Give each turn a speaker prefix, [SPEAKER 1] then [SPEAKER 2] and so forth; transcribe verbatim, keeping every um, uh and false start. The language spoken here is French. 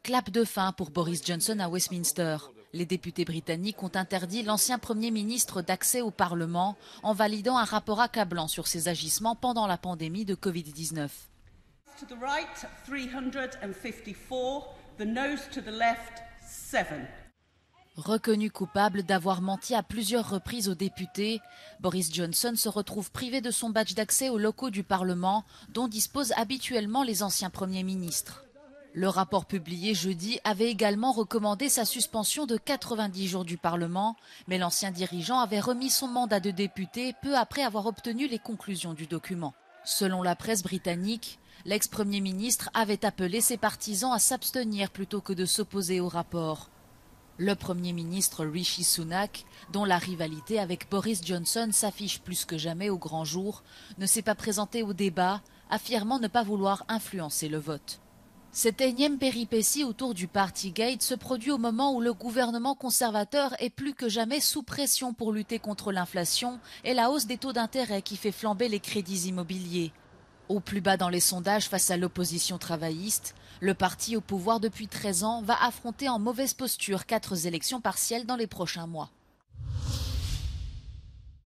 [SPEAKER 1] Clap de fin pour Boris Johnson à Westminster. Les députés britanniques ont interdit l'ancien Premier ministre d'accès au Parlement en validant un rapport accablant sur ses agissements pendant la pandémie de Covid dix-neuf.
[SPEAKER 2] To the right, three hundred fifty-four. The noes to the left, seven.
[SPEAKER 1] Reconnu coupable d'avoir menti à plusieurs reprises aux députés, Boris Johnson se retrouve privé de son badge d'accès aux locaux du Parlement, dont disposent habituellement les anciens premiers ministres. Le rapport publié jeudi avait également recommandé sa suspension de quatre-vingt-dix jours du Parlement, mais l'ancien dirigeant avait remis son mandat de député peu après avoir obtenu les conclusions du document. Selon la presse britannique, l'ex-premier ministre avait appelé ses partisans à s'abstenir plutôt que de s'opposer au rapport. Le Premier ministre Rishi Sunak, dont la rivalité avec Boris Johnson s'affiche plus que jamais au grand jour, ne s'est pas présenté au débat, affirmant ne pas vouloir influencer le vote. Cette énième péripétie autour du Partygate se produit au moment où le gouvernement conservateur est plus que jamais sous pression pour lutter contre l'inflation et la hausse des taux d'intérêt qui fait flamber les crédits immobiliers. Au plus bas dans les sondages face à l'opposition travailliste, le parti au pouvoir depuis treize ans va affronter en mauvaise posture quatre élections partielles dans les prochains mois.